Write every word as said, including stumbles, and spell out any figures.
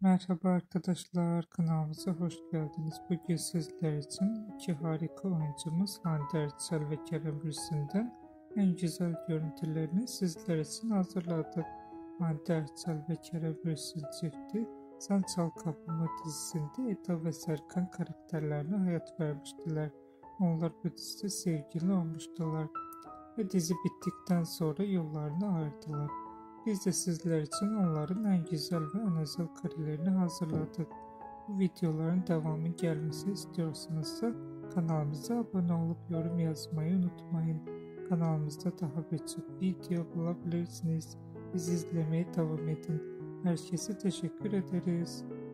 Merhaba arkadaşlar, kanalımıza hoş geldiniz. Bugün sizler için iki harika oyuncumuz Hande Erçel ve Kerem Bürsin'den en güzel görüntülerini sizler için hazırladık. Hande Erçel ve Kerem Bürsin çifti Sen Çal Kapımı dizisinde Eda ve Serkan karakterlerine hayat vermiştiler. Onlar bu dizide sevgili olmuştular ve dizi bittikten sonra yollarını ayırdılar. Biz de sizler için onların en güzel ve en özel karelerini hazırladık. Bu videoların devamı gelmesi istiyorsanız da kanalımıza abone olup yorum yazmayı unutmayın. Kanalımızda daha birçok video bulabilirsiniz. Bizi izlemeye devam edin. Herkese teşekkür ederiz.